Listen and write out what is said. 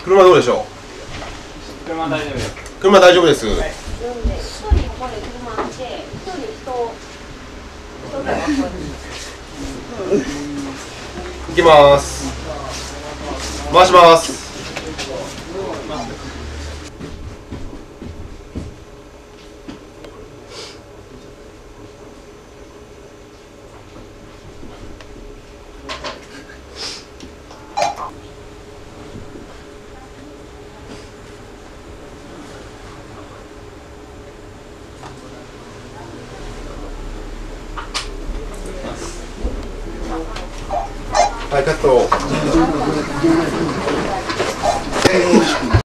車どうでしょう。 車大丈夫です。 車大丈夫です。 一人ここで車って、一人人が行きます。回します。はい、カット。